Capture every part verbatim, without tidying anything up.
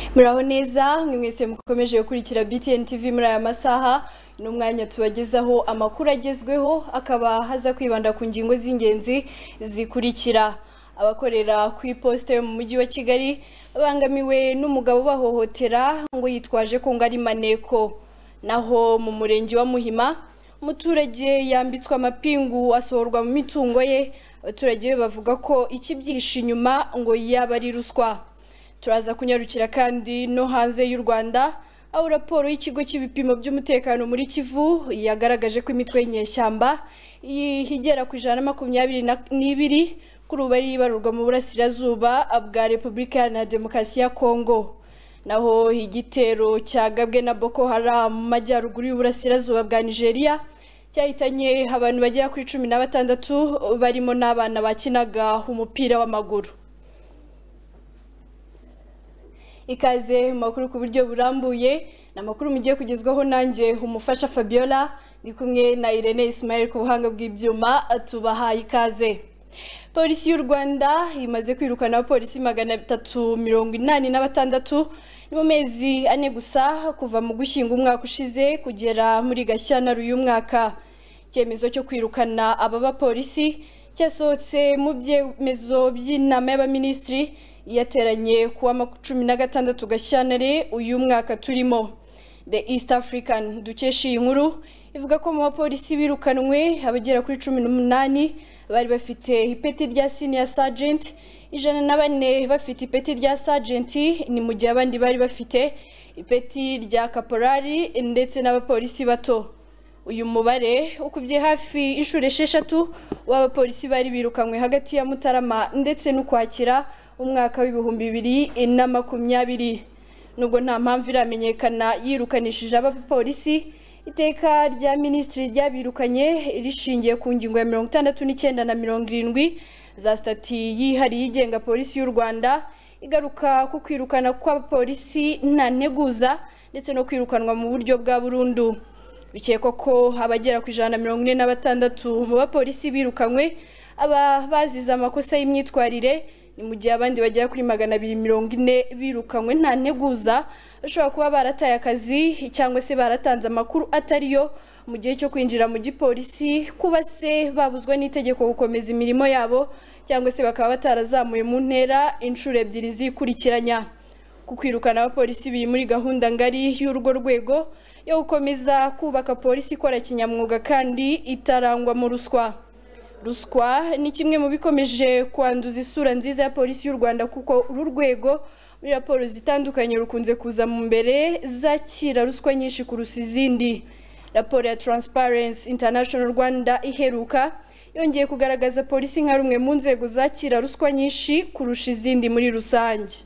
Muraho neza mwese mukomeje gukurikira B T N T V muri aya masaha n'umwanya tubagezaho amakuru agezweho akaba haza kwibanda ku ngingo z'ingenzi zikurikira. Abakorera ku iposita yo mu mujyi wa Kigali bangamiwe n'umugabo bahohotera ngo yitwaje ko ngari maneko. Naho mu murenge wa Muhima umuturage yambitswe amapingu asohorwa mu mitungo ye, abaturage bavuga ko ikibyishe inyuma ngo yaba ari ruswa. Turaza kunyarukira kandi no hanze y'u Rwanda aho raporo y'ikigo cy'ibipimo by'umutekano muri Kivu yagaragaje ko imitwe y'inyeshyamba igera ku ijana na makumyabiri n'ibiri kuri ubu ari ibarurwa mu burasirazuba bwa Repubulika Iharanira Demokarasi ya Kongo. Naho igitero cyagabwe na Boko Haram mu majyaruguru y'uburasirazuba bwa Nigeria cyahitanye abantu bagera kuri cumi na batandatu barimo n'abana bakinaga umupira w'amaguru. Ikaze makuru ku buryo burambuye na makuru mugiye kugezwaho nanjye umufasha Fabiola ndi kumwe na Irene Ismail ku buhanga bw'ibyuma tubahaye ikaze. Polisi y'u Rwanda imaze kwirukana abapolisi magana atatu mirongo inani na batandatu mu mezi ane gusa kuva mu gushyinga umwaka ushize kugera muri Gashyantare uyu mwaka. Icyemezo cyo kwirukana aba bapolisi cyasohotse mu byemezo by'inama y'abaminisitiri yateranye kuwa cumi na gatandatu Gashyantare uyu mwaka turimo. The East African dukesha iyi nkuru ivuga ko mu bapolisi birukanwe abagera kuri cumi n'umunani bari bafite ipeti rya senior sergeant, ijana na bane bafite ipeti rya sergeant, ni mu gihe abandi bari bafite ipeti rya kaporari ndetse n'abapolisi bato. Uyu mubare ukubye hafi inshuro esheshatu w'abapolisi bari birukanwe hagati ya Mutarama ndetse n'Ukwakira umwaka w'ibihumbi bibiri na makumyabiri. Nubwo nta mpamvu iramenyekana yirukanishije abapolisi, iteka rya minisitiri ryabirukanye rishingiye ku ngingo ya mirongo itandatu n'icyenda na mirongo irindwi za stati yihariye igenga polisi y'u Rwanda, igaruka ku kwirukana kw'abapolisi nta nteguza ndetse no kwirukanwa mu buryo bwa burundu. Bikekwa ko abagera ku ijana na mirongo ine na batandatu mu bapolisi birukanywe aba bazize amakosa y'imyitwarire, ni mu gihe abandi bagera kuri magana abiri mirongo ine birukanywe nta nteguza, bashobora kuba barataye akazi cyangwa se baratanze amakuru atariyo mu gihe cyo kwinjira mu gipolisi, kuba se babuzwa n'itegeko gukomeza imirimo yabo cyangwa se bakaba batarazamuye mu ntera inshuro ebyiri zikurikiranya. Ku kwirukana abapolisi biri muri gahunda ngari y'urwo rwego yo gukomeza kubaka polisi ikora kinyamwuga kandi itarangwa mu ruswa. Ruswa ni kimwe mu bikomeje kwanduza isura nziza ya polisi y'u Rwanda, kuko uru rwego muri raporo zitandukanye rukunze kuza mu mbere zakira ruswa nyinshi kurusha izindi. Raporo ya Transparency International Rwanda iheruka yongeye kugaragaza polisi nka rumwe mu nzego zakira ruswa nyinshi kurusha izindi muri rusange.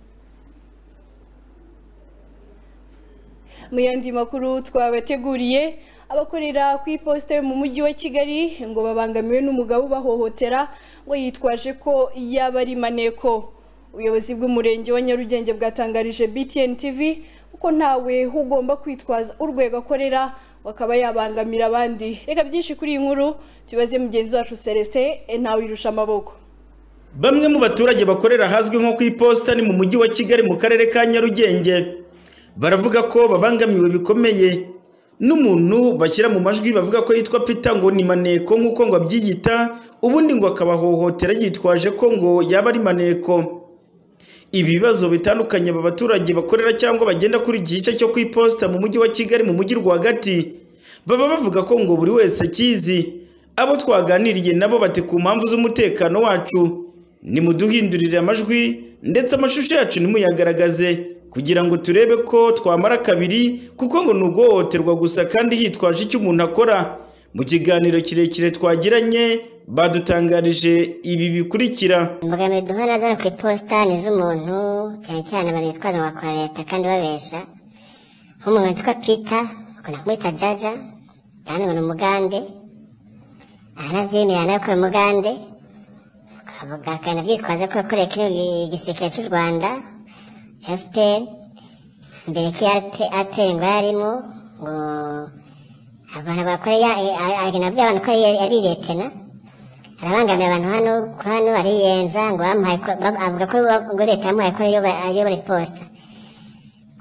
Mu yandi makuru twabateguriye, abakorera ku iposita yo mu mujyi wa Kigali ngo babangamiwe n'umugabo bahohotera ngo yitwaje ko yaba ari maneko. Ubuyobozi bw'umurenge wa Nyarugenge bwatangarije B T N T V uko ntawe ugomba kwitwaza urwego akorera bakaba yabangamira abandi. Reka byinshi kuri iyi nkuru tubaze mugenzi wacu Celestin ntawe irusha amaboko. Bamwe mu baturage bakorera hazwi nko ku iposita ni mu mujyi wa Kigali mu karere ka Nyarugenge baravuga ko babangamiwe bikomeye n'umuntu bashyira mu majwi bavuga ko yitwa Peter ngo ni maneko nk'uko ngo abyiyita, ubundi ngo akabahohotera yitwaje ko ngo yaba ari maneko. Ibi bibazo bitandukanye aba baturage bakorera cyangwa bagenda kuri gice cyo ku iposita mu mujyi wa Kigali mu mujyi rwagati baba bavuga ko ngo buri wese akizi. Abo twaganiriye nabo bati ku mpamvu z'umutekano wacu ni muduhindurire amajwi ndetse amashusho yacu nimuyagaragaze kugira ngo turebe ko twamara kabiri, kuko ngo nuguhohoterwa gusa kandi hitwaje icyo umuntu akora. Mu kiganiro kirekire twagiranye badutangarije ibi bikurikira. Imbogamizi duhura nazo ku iposita ni iz'umuntu, cyane cyane abantu bitwaza ngo bakora leta kandi babesha. Nk'umuntu witwa Peter bakunda kumwita Jaja kandi ngo ni umugande, aranabyemera nawe ko ari umugande, akavuga byitwaza ko yakoreye kino igisirikare cy'u Rwanda cya F P R, mbere ko A P R ngo yarimo ngo abantu bakoreye agenabyo abantu ko yari letena, arabangamiye abantu hano hano ariyenza ngo bamuhaye avuga ko ngo leta yamuhaye ko ayobora iposita.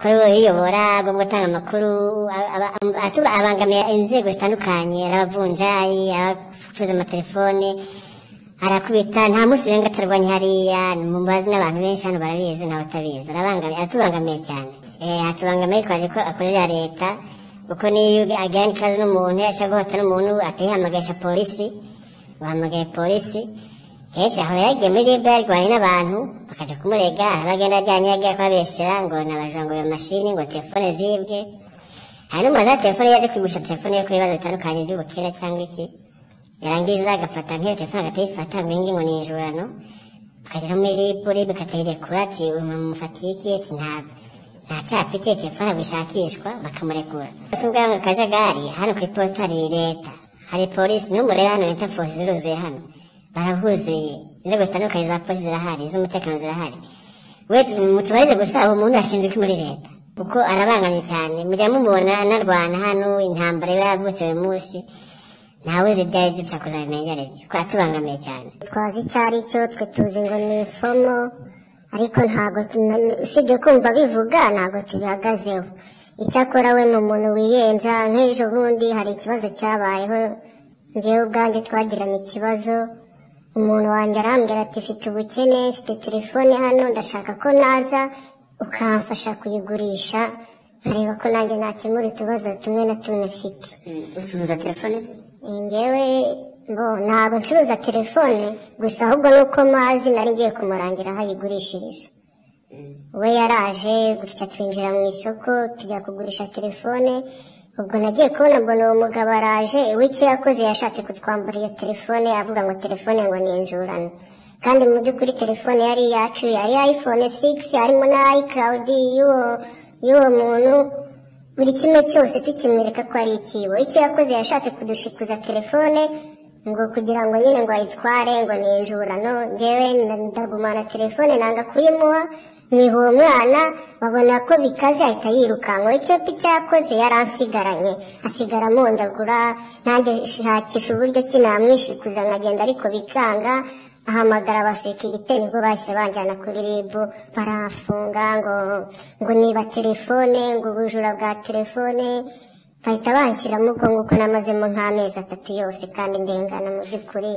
kuri we yiyobora bwo gutanga amakuru abangamiye inzego zitandukanye, abavunjayi, abacuruza amatelefone, arakubita nta munsi urenga atarwanya hariya. Mu bazi n'abantu benshi hano barabizi nawe utabizi, arabangamiye, atubangamiye cyane. Eh atubangamiye twaje ko akorera leta, kuko niyo ajyanye ikibazo n'umuntu ashaka guhata n'umuntu atayihamagasha polisi, bahamagaye polisi. Kenshi aho yagiye muri ribu yarwanye n'abantu bakaja kumurega, abagenda ajyanye yagiye kubabeshera ngo nabajongo iyo mashini ngo telefone zibwe. Hari n'umuntu telefone yaje kwigusha telefone yo kuri ibibazo bitandukanye by'ubukene cyangwa iki, yarangiza agafata nk'iyo telefone agatayifata ngo ingi ngo ni injurano, akagera muri ribu ribu ikatayirekura ati mumufatiye iki, ati nta nta cyaha afite, telefone bishakishwa bakamurekura. Usubwa ngo kajagari hano ku iposita hari leta, hari polisi n'umureba hano bita force ziruzuye hano, barahuzuye, inzego zitandukanye za polisi zirahari, iz'umutekano zirahari. We mutubarize gusa uwo muntu ashinzwe iki muri leta, kuko arabangamye cyane. Mujya mumubona anarwana hano, intambara iba yavutse uyu munsi, ntawe uzi ibyo ari byo ushaka kuzabimenya ari byo, kuko atubangamiye cyane. Twazi icyo ari cyo, twe tuzi ngo ni ifomo, ariko ntabwo usibye kumva bivuga ntabwo tubihagazeho. Icyakora we ni umuntu wiyenza. Nk'ejo bundi hari ikibazo cyabayeho, njyewe ubwanjye twagiranye ikibazo, umuntu wanjye arambwira ati mfite ubukene, mfite telefone hano, ndashaka ko naza ukamfasha kuyigurisha nkareba ko nanjye nakemura utubazo tumwe na tumwe mfite. Ucuruza telefone ze? Njyewe ngo ntabwo ncuruza telefone gusa, ahubwo nuko mazi nari ngiye kumurangira aho ayigurishiriza. We yaraje gutya twinjira mu isoko tujya kugurisha telefone. Ubwo nagiye kubona mbona uwo mugabo araje, w'icyo yakoze yashatse kutwambura iyo telefone, avuga ngo telefone ngo ni injurano, kandi mu by'ukuri telefone yari yacu, yari iPhone six, harimo na iCloud y'uwo y'uwo muntu, buri kimwe cyose tukimwereka ko ari ikibo. Icyo yakoze yashatse kudushikuza telefone ngo kugira ngo nyine ngo ayitware ngo ni injurano. Njyewe ndagumana telefone nanga kuyimuha, niho uwo mwana babona ko bikaze ahita yirukanka. Icyo pita yakoze yaransigaranye, asigara mundagura, nanjye shakisha uburyo ki namwishikuza nkagenda, ariko bikanga. Ahamagara abasekirite, nibwo bahise banjyana kuri ribu, barafunga ngo ngo niba telefone, ngo ubujura bwa telefone, bahita banshyiramo ubwo nguko namazemo nk'amezi atatu yose, kandi ndengana mu by'ukuri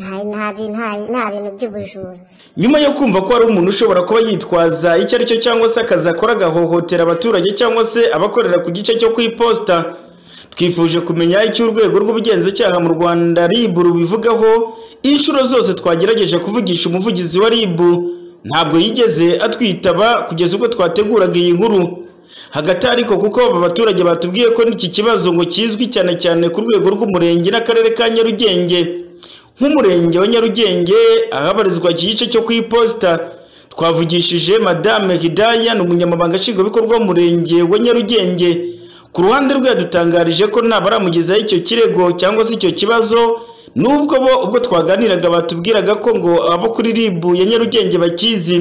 nta bintu by'ubujura. Nyuma yo kumva ko hari umuntu ushobora kuba yitwaza icyo ari cyo cyangwa se akazi akora agahohotera abaturage cyangwa se abakorera ku gice cyo ku iposita, twifuje kumenya icyo urwego rw'ubugenzacyaha mu Rwanda ribu rubivugaho. Inshuro zose twagerageje kuvugisha umuvugizi wa ribu ntabwo yigeze atwitaba kugeza ubwo twateguraga iyi nkuru. Hagati ariko kuko aba baturage batubwiye ko n'iki kibazo ngo kizwi cyane cyane ku rwego rw'umurenge n'akarere ka Nyarugenge. Nk'umurenge wa Nyarugenge ahabarizwa iki gice cyo ku iposita, twavugishije Madame Hidaya, n'umunyamabanga nshingwabikorwa w'umurenge wa Nyarugenge. Ku ruhande rwe yadutangarije ko ntabaramugezaho icyo kirego cyangwa se icyo kibazo, nubwo bo ubwo twaganiraga batubwiraga ko ngo abo kuri ribu ya Nyarugenge bakizi.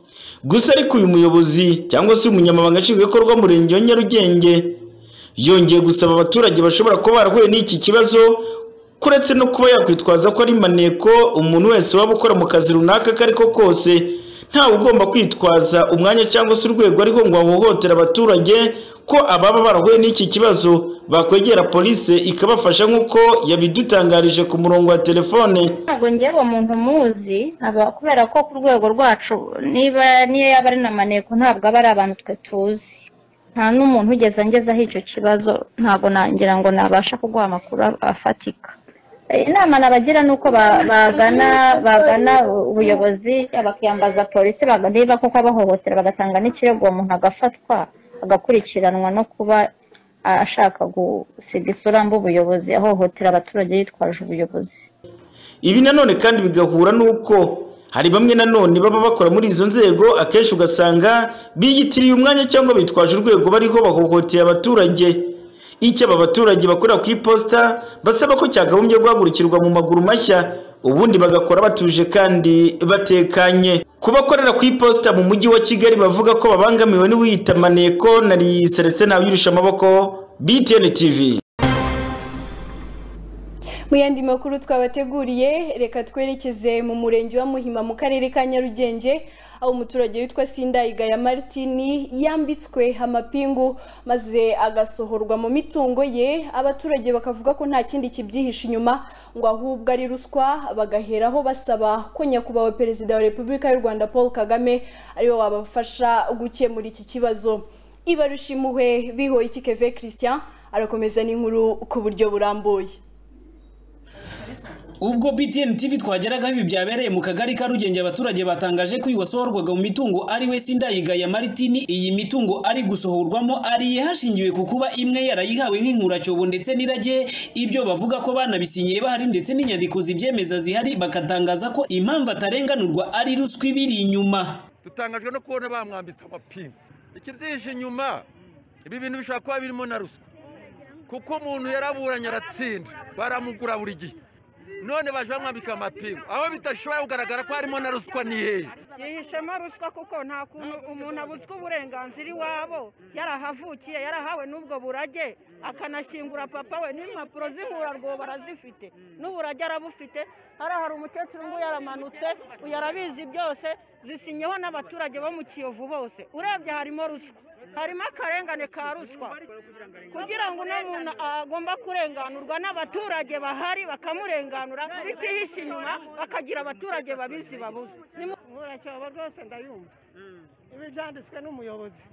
Gusa ariko uyu muyobozi cyangwa se umunyamabanga nshingwabikorwa w'umurenge wa Nyarugenge yongeye gusaba abaturage bashobora kuba barahuye n'iki kibazo, kuretse no kuba yakwitwaza ko ari maneko, umuntu wese waba ukora mu kazi runaka kariko kose ntawe ugomba kwitwaza umwanya cyangwa se urwego ariko ngo ahohotera abaturage, ko ababa barahuye n'iki kibazo bakwegera polisi ikabafasha nk'uko yabidutangarije ku murongo wa telefone. Ntabwo ngewe uwo muntu muzi, aba kubera ko ku rwego rwacu niba niyo yaba ari na maneko ntabwo aba ari abantu twe tuzi, nta n'umuntu ugeze angezaho icyo kibazo, ntabwo nangira ngo nabasha kuguha amakuru afatika. Inama nabagira nuko bagana bagana ubuyobozi, bakiyambaza polisi, niba koko abahohotera bagatanga n'ikirego, umuntu agafatwa agakurikiranwa no kuba ashaka gusiga isura mbi ubuyobozi, ahohotera abaturage yitwaje ubuyobozi. Ibi nanone kandi bigahura nuko hari bamwe nanone baba bakora muri izo nzego, akenshi ugasanga biyitiriye umwanya cyangwa bitwaje urwego bariho bahohoteye abaturage. Icyo aba baturage bakorera ku iposita basaba ko cyagahumbye guhagurukirwa mu maguru mashya, ubundi bagakora batuje kandi batekanye. Kubakorera ku iposita mu mujyi wa Kigali bavuga ko babangamiwe n'uwiyita maneko. Nari Celestin Nabirusha amaboko, B T N T V. Mu yandi makuru twabateguriye reka twerekeze mu murenge wa Muhima mu karere ka Nyarugenge aho umuturage witwa Sindayigaya Martini yambitswe amapingu maze agasohorwa mu mitungo ye. Abaturage bakavuga ko nta kindi kibyihisha inyuma ngo ahubwo ari ruswa, bagaheraho basaba ko nyakubahwa Perezida wa Repubulika y'u Rwanda Paul Kagame ariwe wabafasha gukemura iki kibazo. Ibarushimuhe bihoye Keve Christian arakomeza n'inkuru ku buryo burambuye. Ubwo B T N T V twageraga ibi byabereye mu kagari ka Rugenge, abaturage batangaje ko iwasohorwaga mu mitungo ari we Sindayigaya Martini. Iyi mitungo ari gusohorwamo ari hashingiwe ku kuba imwe yarayihawe nk'inkuracyobo ndetse n'irage, ibyo bavuga ko banabisinyiye bahari ndetse n'inyandiko zibyemeza zihari, bakatangaza ko impamvu atarenganurwa ari ruswa ibiri inyuma. Dutangajwe no kubona bamwambitse amapingu. Ikibyihishe inyuma ibi bintu bishaka kuba birimo na ruswa, kuko umuntu yaraburanye aratsinda baramugura buri gihe, none baje bamwambika amapingu aho bitashobora kugaragara ko harimo na ruswa. Ni hehe yihishemo ruswa? Kuko nta kuntu umuntu abutswe uburenganzira iwabo yarahavukiye yarahawe n'ubwo burage, akanashyingura papa we n'impapuro z'inkurarwobo barazifite n'uburage arabufite. Hari hari umukecuru ngo yaramanutse uyarabizi byose zisinyeho n'abaturage bo mu Kiyovu bose. Urebye harimo ruswa, harimo akarengane ka ruswa, kugira ngo umuntu agomba kurenganurwa n'abaturage bahari bakamurenganura bitihisha inyuma, bakagira abaturage babizi babuze. Muracyoba rwose ndayumva ibi byanditswe n'umuyobozi,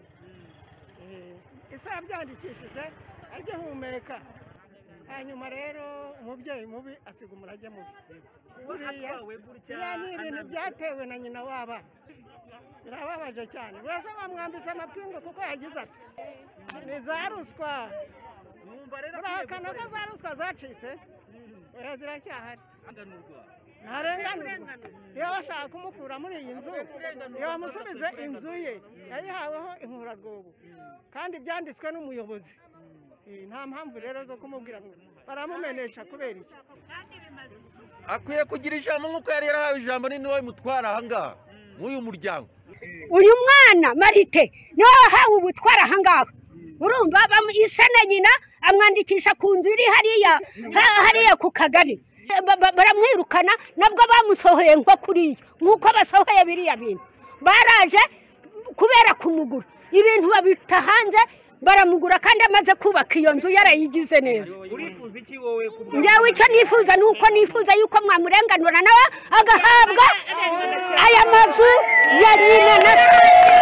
isa byandikishije ajye humeka. Hanyuma rero umubyeyi mubi asiga umurage mubi. Buriya ni ibintu byatewe na nyina waba, birababaje cyane. Bose bamwambitse amapingu kuko yagize ati ni za ruswa. Urahakana ko za ruswa zacitse? Oya, ziracyahari. Ntarenganurwa. Iyo bashaka kumukura muri iyi nzu iyo bamusubize inzu ye yayihaweho inkurarwobo kandi byanditswe n'umuyobozi. Nta mpamvu rero zo kumubwira ngo baramumenesha kubera iki. Akwiye kugira ijambo nk'uko yari yarahawe ijambo, ni niwe mutwara ahangaha nk'uyu muryango. Uyu mwana Marite niwe wahawe ubutwara ahangaha. Urumva isana nyina amwandikisha ku nzu iri hariya hariya ku kagari, baramwirukana nabwo bamusohoye nko kuriya nk'uko basohoye biriya bintu. Baraje kubera kumugura ibintu babita hanze, baramugura kandi amaze kubaka iyo nzu yarayigize neza. Njyewe icyo nifuza ni uko nifuza yuko mwamurenganura nawe agahabwa aya mazu yarinanase.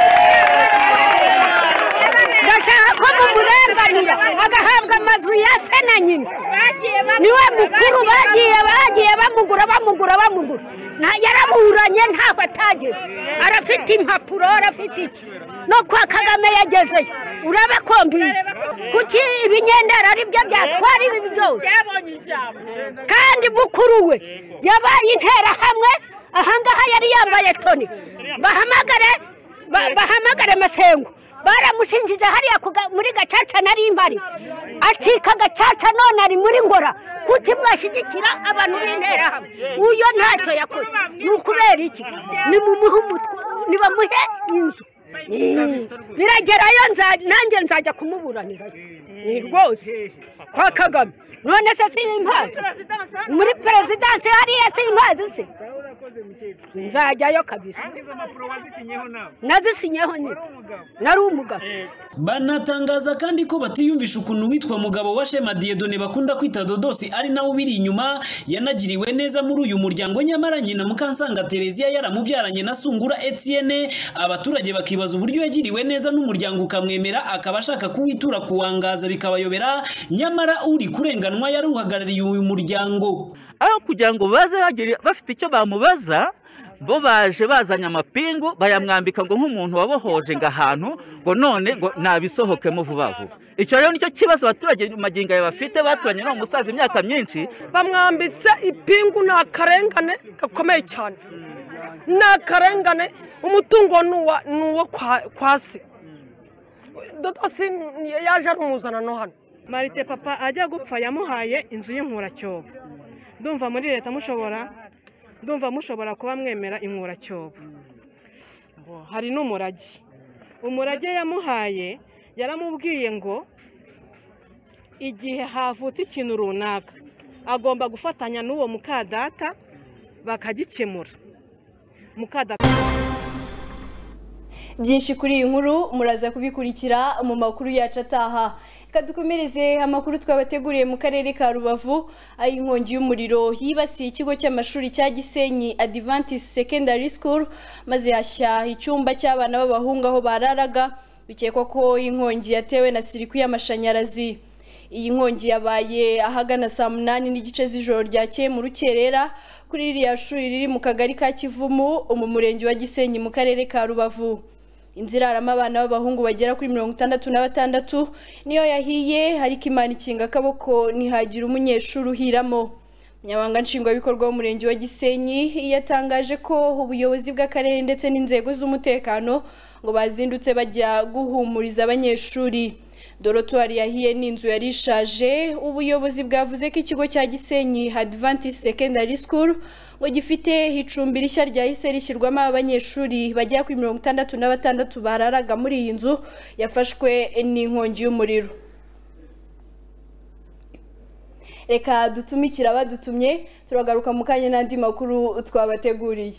Ndashaka ko mumurenganira agahabwa amazu ya se na nyina. Niwe mukuru bagiye bagiye bamugura bamugura bamugura yaraburanye ntabwo atageze, arafite impapuro, arafite iki no kwa Kagame yagezeyo. Uraba ko mbizi kuki ibinyendera ari byo byatwara ibi byose, kandi mukuru we yabaye intera hamwe ahangaha yari yambaye toni. Bahamagare bahamagare Masengo, baramushinjije hariya muri Gacaca nari impari, acika Gacaca none ari muri Ngora. Kuki mwashyigikira abantu b'intera hamwe? Uyo ntacyo yakoze. Ni ukubera iki? Ni mu muhumutwe nibamuhe inzu. Biragerayo nanjye nzajya kumuburanira ni rwose kwa Kagame. None se si impazi muri perezidansi hariya si impazi se? Nzajyayo kabisa. Nazisinyeho ni nari umugabo. Banatangaza kandi ko batiyumvisha ukuntu witwa Mugabo wa Shema Dieudonné bakunda kwita Dodosi ari nawe biri inyuma yanagiriwe neza muri uyu muryango, nyamara nyina Mukansanga Teresia yaramubyaranye na Sungura Etienne. Abaturage bakibaza uburyo yagiriwe neza n'umuryango ukamwemera, akaba ashaka kuwitura kuwangaza bikabayobera, nyamara uri kurenganwa yari uhagarariye uyu muryango. Aho kugira ngo baze bafite icyo bamubaza, bo baje bazanya amapingu bayamwambika ngo nk'umuntu wabohoje ngo ahantu ngo none ngo nabisohokemo vuba vuba. Icyo rero nicyo kibazo abaturage magingo yawe bafite, baturanye no musaza imyaka myinshi, bamwambitse ipingu. Nta karengane gakomeye cyane, nta karengane. Umutungo nuwa nuwo kwa se. Dodosi yaje arumuzana no hano. Marite papa ajya gupfa yamuhaye inzu y'inkuracyobo. Ndumva muri leta mushobora ndumva mushobora kuba mwemera inkuracyobo. Hari n'umurage, umurage yamuhaye yaramubwiye ngo igihe havutse ikintu runaka agomba gufatanya n'uwo mukadata bakagikemura. Mukadata byinshi kuri iyi nkuru muraza kubikurikira mu makuru yacu ataha. Kadukomereze amakuru twabateguriye mu karere ka Rubavu, aho inkongi y'umuriro yibasiye ikigo cy'amashuri cya Gisenyi Adventist Secondary School maze yashya icyumba cy'abana b'abahungu aho bararaga, bikekwa ko inkongi yatewe na sirikwi y'amashanyarazi. Iyi nkongi yabaye ahagana saa munani n'igice z'ijoro ryakeye mu rukerera kuri iriya shuri riri mu kagari ka Kivumu mu murenge wa Gisenyi mu karere ka Rubavu. Inzirarama abana b'abahungu bagera kuri mirongo itandatu na batandatu niyo yahiye, ariko Imana ikinga akaboko ntihagira umunyeshuri uhiramo. Umunyamabanga nshingwabikorwa w'umurenge wa Gisenyi yatangaje ko ubuyobozi bw'akarere ndetse n'inzego z'umutekano ngo bazindutse bajya guhumuriza abanyeshuri. Dorotwari yahiye n'inzu yari ishaje. Ubuyobozi bwavuze ko ikigo cya Gisenyi Adventist Secondary School ngo gifite icumbi rishya ryahise rishyirwamo abanyeshuri bagera kuri mirongo itandatu na batandatu bararaga muri iyi nzu yafashwe n'inkongi y'umuriro. Reka dutumikira abadutumye, turagaruka mu kanya n'andi makuru twabateguriye.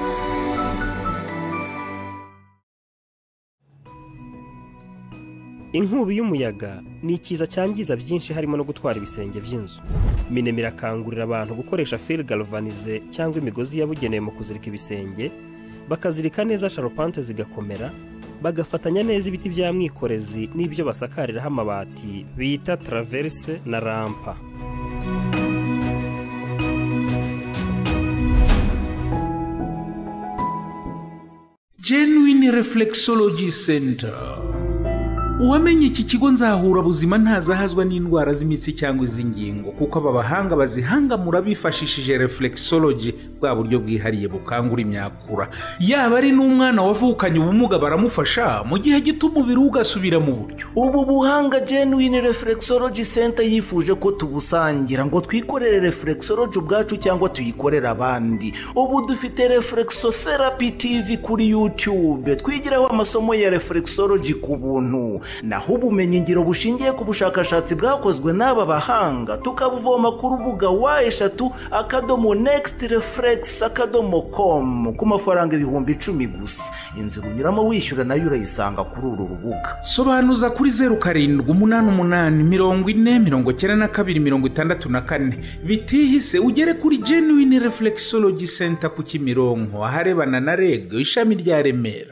Inkubi y'umuyaga ni ikiza cyangiza byinshi harimo no gutwara ibisenge by'inzu. Minema irakangurira abantu gukoresha fil galvanize cyangwa imigozi yabugenewe mu kuzirika ibisenge, bakazirika neza sharpante zigakomera, bagafatanya neza ibiti bya mwikorezi n'ibyo basakariraho amabati bita traverse na rampa. Genuine Reflexology Center. Uwamenye iki kigo nzahura buzima ntazahazwa n'indwara z'imitsi cyangwa iz'ingingo, kuko aba bahanga bazihangamura bifashishije reflexology, bwa buryo bwihariye bukangura imyakura. Yaba ari n'umwana wavukanye ubumuga baramufasha mu gihe gito umubiri ugasubira mu buryo. Ubu buhanga Genuine Reflexology Center yifuje ko tubusangira ngo twikorere reflexology ubwacu cyangwa tuyikorere abandi. Ubu dufite Reflexotherapy T V kuri YouTube, twigiraho amasomo ya reflexology ku buntu. Naho ubumenyi ngiro bushingiye ku bushakashatsi bwakozwe n'aba bahanga tukabuvoma ku rubuga wa eshatu akadomo next reflex akadomo com ku mafaranga ibihumbi icumi gusa. Inzira unyuramo wishyura nayo urayisanga kuri uru rubuga. Sobanuza kuri zeru karindwi umunani umunani mirongo ine mirongo icyenda na kabiri mirongo itandatu na kane. Bitihise ugere kuri Genuine Reflexology Center ku Kimironko aharebana na R E G ishami rya Remera.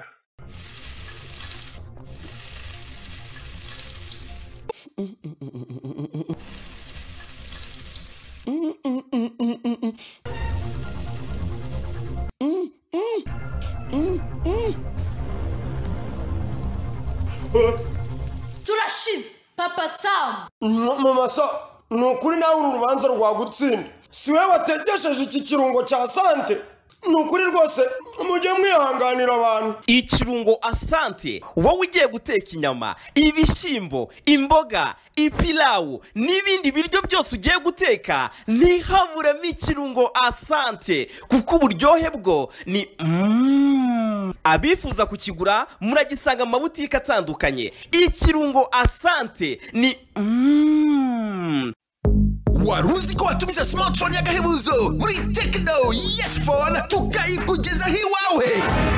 Turashize Papa Sam. Mama so nukuri nawe uru rubanza rwagutsinda. Siwe watekesheje iki kirungo cya sante. Nukuri rwose mujye mwihanganira abantu. Ikirungo asante wowe ugiye guteka inyama, ibishimbo, imboga, ipilawu n'ibindi biryo byose ugiye guteka, ntihaburemo ikirungo asante kuko uburyohe bwo ni mm. Abifuza kukigura muragisanga mu mabutike atandukanye. Ikirungo asante ni mm. Waruzi ko watumiza smartphone y'agahebuzo muri Tecno Yes Phone tukayikugezaho iwawe.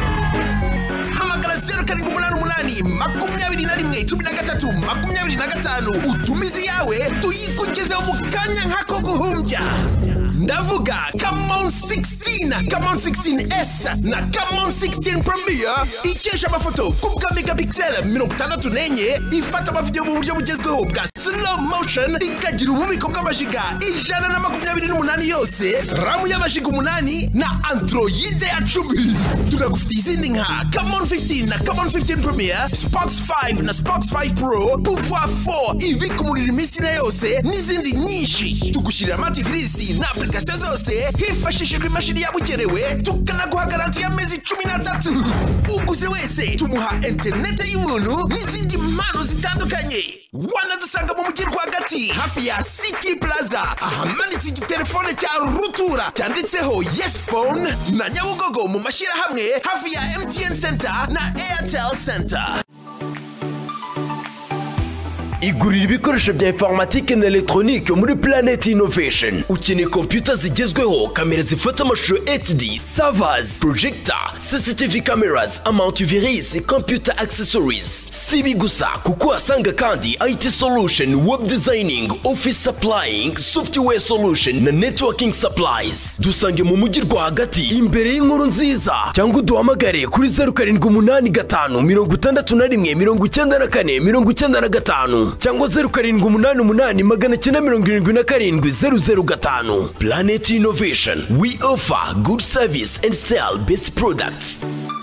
Hamagara zeru karindwi umunani umunani makumyabiri na rimwe cumi na gatatu makumyabiri na gatanu utumizi yawe tuyikugezeho mu kanya nk'ako guhumbya. Ndavuga Camon sixteen, Camon sixteen S na Camon sixteen Premier ikesha amafoto ku bwa megapixel mirongo itandatu n'enye, ifata amavideo mu buryo bugezweho bwa slow motion, ikagira ububiko bw'amajiga ijana na makumyabiri n'umunani yose, ramu y'amajiga umunani na Android ya cumi. Tunagufitiye izindi nka Camon fifteen na Camon fifteen Premier, Spox five na Spox five Pro, Pouvoir four ibika umuriro iminsi na yose n'izindi nyinshi. Tugushyirira amativisi na application zose hifashishijwe imashini yabugenewe, tukanaguha garanti y'amezi cumi n'atatu. Uguze wese tumuha interineti y'ubuntu n'izindi mpano zitandukanye. Wanadusanga mu mujyi rwagati hafi ya City Plaza ahamanitse igitelefone cya rutura cyanditseho Yes Phone, na Nyabugogo mu mashyirahamwe hafi ya M T N Center na Airtel Center. igurira ibikoresho bya informatike na electronique muri Planet Innovation. Ukeneye computer zigezweho, kamera zifata amashusho H D, servers, projector, C C T V cameras, antivirus, computer accessories. Sibi gusa kuko asanga kandi I T solution, web designing, office supplying, software solution na networking supplies. Dusange mu mujyi rwagati imbere y'inkuru nziza, cyangwa uduhamagare kuri zero karindwi umunani gatanu mirongo itandatu na rimwe mirongo icyenda na kane mirongo icyenda na gatanu cyangwa zero karindwi umunani umunani magana cyenda mirongo irindwi na karindwi zeru zeru gatanu. Planet Innovation, we offer good service and sell best products.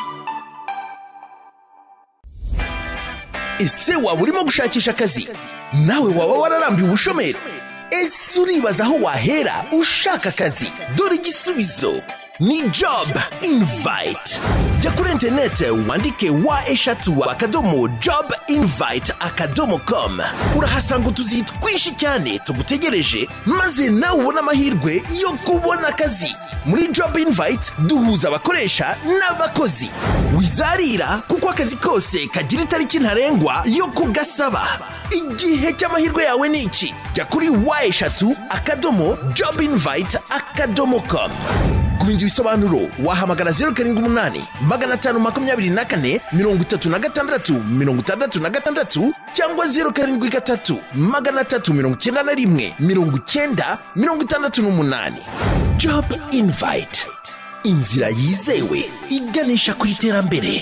Ese waba urimo gushakisha akazi? Nawe waba wararambiwe ubushomeri? Ese uribaza aho wahera ushaka akazi? Dore igisubizo ni Job Invite. Jya kuri interinete wandike wa eshatu akadomo job invite akadomo com. Urahasanga utuzi twinshi cyane tugutegereje, maze nawe ubona amahirwe yo kubona akazi. Muri Job Invite duhuza abakoresha n'abakozi. Wizarira kuko akazi kose kagira itariki ntarengwa yo kugasaba. Igihe cy'amahirwe yawe ni iki? Jya kuri wa eshatu akadomo job invite akadomo com. Kubindi bisobanuro wahamagara zero karindwi umunani magana atanu makumyabiri na kane mirongo itatu na gatandatu mirongo itandatu na gatandatu cyangwa zero karindwi gatatu magana atatu mirongo icyenda na rimwe mirongo icyenda mirongo itandatu n'umunani. Job Invite, inzira yizewe iganisha ku iterambere.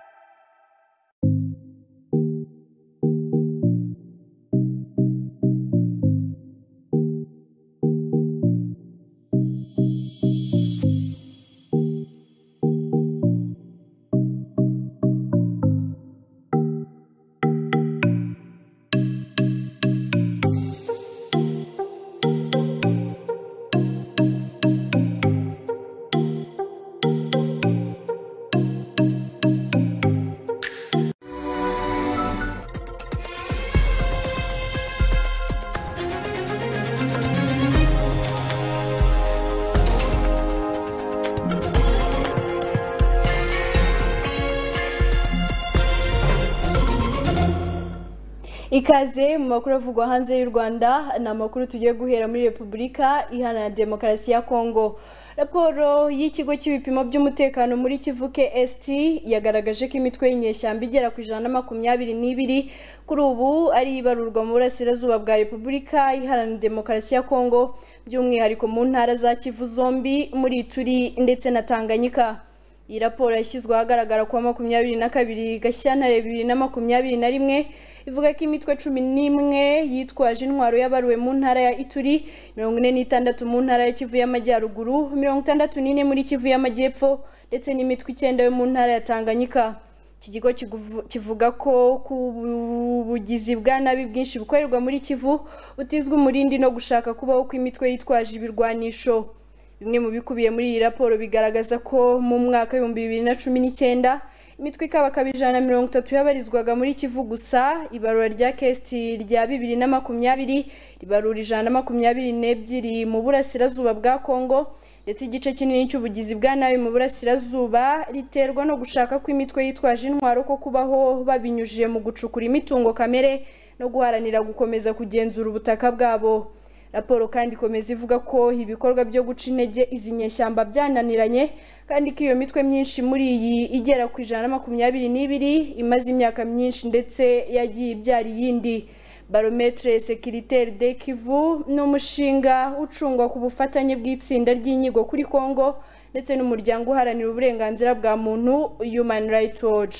Ikaze mu makuru avugwa hanze y'u Rwanda, na makuru tugiye guhera muri Repubulika Iharanira Demokarasi ya Kongo. Raporo y'ikigo cy'ibipimo by'umutekano muri Kivu K S T yagaragaje ko imitwe y'inyeshyamba igera ku ijana na makumyabiri n'ibiri kuri ubu ari ibarurwa mu burasirazuba bwa Repubulika Iharanira Demokarasi ya Kongo, by'umwihariko mu ntara za Kivu zombi, muri Ituri ndetse na Tanganyika. Iyi raporo yashyizwe ahagaragara kuwa makumyabiri na kabiri Gashyantare bibiri na makumyabiri na rimwe ivuga ko imitwe cumi n'imwe yitwaje intwaro yabaruwe mu ntara ya Ituri, mirongo ine n'itandatu mu ntara ya Kivu y'Amajyaruguru, mirongo itandatu n'ine muri Kivu y'Amajyepfo ndetse n'imitwe icyenda yo mu ntara ya Tanganyika. Iki kigo kivuga ko ku bugizi bwa nabi bwinshi bukorerwa muri Kivu butizwe umurindi no gushaka kubaho kw'imitwe yitwaje ibirwanisho. Bimwe mu bikubiye muri iyi raporo bigaragaza ko mu mwaka w'ibihumbi bibiri na cumi n'icyenda imitwe ikabakaba ijana na mirongo itatu yabarizwaga muri Kivu gusa. Ibarura rya K S T rya bibiri na makumyabiri ribarura ijana na makumyabiri n'ebyiri mu burasirazuba bwa Kongo, ndetse igice kinini cy'ubugizi bwa nabi mu burasirazuba riterwa no gushaka ko imitwe yitwaje intwaro ko kubaho babinyujije mu gucukura imitungo kamere no guharanira gukomeza kugenzura ubutaka bwabo. Raporo kandi ikomeza ivuga ko ibikorwa byo guca intege izi nyeshyamba byananiranye, kandi ko iyo mitwe myinshi muri iyi igera ku ijana na makumyabiri n'ibiri imaze imyaka myinshi ndetse yagiye ibyara iyindi. Barometre Securitaire de Kivu ni umushinga ucungwa ku bufatanye bw'itsinda ry'inyigo kuri Kongo ndetse n'umuryango uharanira uburenganzira bwa muntu Human Rights Watch.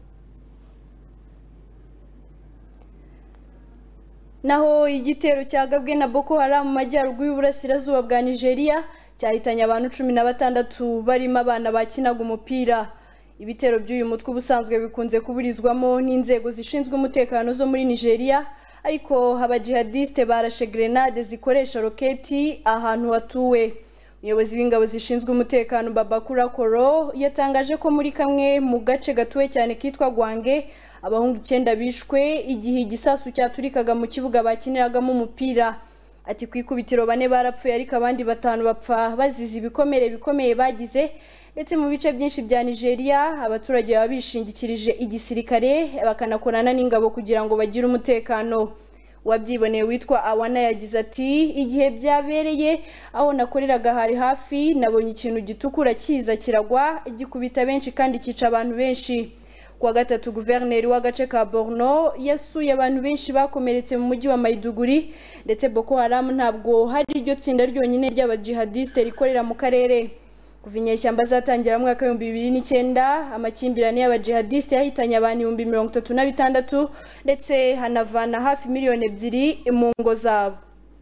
Naho igitero cyagabwe na Boko Haram mu majyaruguru y'uburasirazuba bwa Nigeria cyahitanye abantu cumi na batandatu barimo abana bakinaga umupira. Ibitero by'uyu mutwe ubusanzwe bikunze kuburizwamo n'inzego zishinzwe umutekano zo muri Nigeria, ariko abajihadiste barashe grenade zikoresha roketi ahantu hatuwe. Umuyobozi w'ingabo zishinzwe umutekano Babakura Koro yatangaje ko muri kamwe mu gace gatuwe cyane kitwa Gwange abahungu icyenda bishwe igihe igisasu cyaturikaga mu kibuga bakiniragamo umupira. Ati ku ikubitiro bane barapfuye ariko abandi batanu bapfa bazize ibikomere bikomeye bagize, ndetse mu bice byinshi bya Nigeria abaturage baba bishingikirije igisirikare bakanakorana n'ingabo kugira ngo bagire umutekano. Wabyiboneye witwa Awana yagize ati igihe byabereye aho nakoreraga hari hafi nabonye ikintu gitukura kiza kiragwa gikubita benshi kandi kica abantu benshi. Kuwa gatatu guverineri w'agace ka Borno yasuye abantu benshi bakomeretse mu mujyi wa Maiduguri ndetse Boko Haram ntabwo hari iryo tsinda ryonyine ry'abajihadiste rikorera mu karere. Kuva inyeshyamba zatangira mu mwaka w'ibihumbi bibiri n'icyenda amakimbirane y'abajihadiste yahitanye abantu ibihumbi mirongo itatu na bitandatu ndetse hanavana hafi miliyoni ebyiri mu ngo zabo.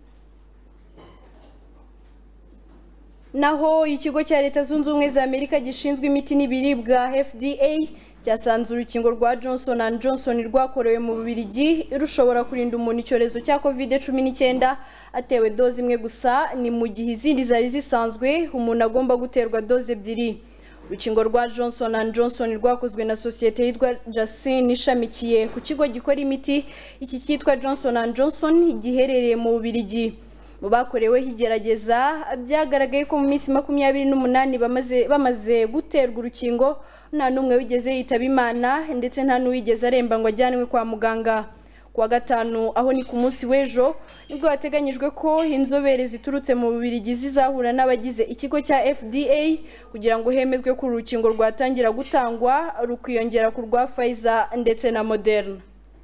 Naho ikigo cya Leta Zunze Ubumwe za Amerika gishinzwe imiti n'ibiribwa F D A cyasanze urukingo rwa Johnson and Johnson rwakorewe mu Bubiligi rushobora kurinda umuntu icyorezo cya covid cumi n'icyenda atewe doze imwe gusa, ni mu gihe izindi zari zisanzwe umuntu agomba guterwa doze ebyiri. Urukingo rwa Johnson and Johnson rwakozwe na sosiyete yitwa Janssen ishamikiye ku kigo gikora imiti iki cyitwa Johnson and Johnson giherereye mu Bubiligi. Mu bakoreweho igerageza byagaragaye ko mu minsi makumyabiri n'umunani bamaze bamaze guterwa urukingo nta n'umwe wigeze yitaba Imana ndetse nta n'uwigeze aremba ngo ajyanwe kwa muganga. Kuwa gatanu aho ni ku munsi w'ejo nibwo hateganyijwe ko inzobere ziturutse mu Bubiligi zizahura n'abagize ikigo cya F D A kugira ngo hemezwe ko urukingo rwatangira gutangwa rukiyongera ku rwa Pfizer ndetse na Moderna.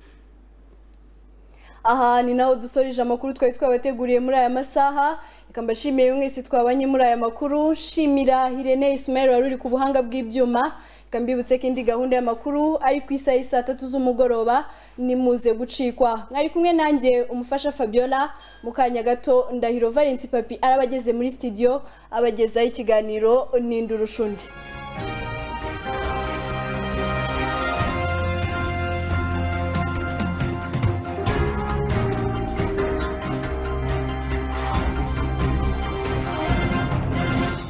Aha ni naho dusoreje amakuru twari twabateguriye muri aya masaha. Reka mbashimire mwese twabanye muri aya makuru. Shimira Irene Ismail wari uri ku buhanga bw'ibyuma. Reka mbibutse ko indi gahunda y'amakuru ari ku isaha saa tatu z'umugoroba nimuze gucikwa. Mwari kumwe nanjye umufasha Fabiola mu kanya gato Ndahiro Valence Papi arabageze muri studio abagezaho ikiganiro n'indurushundi.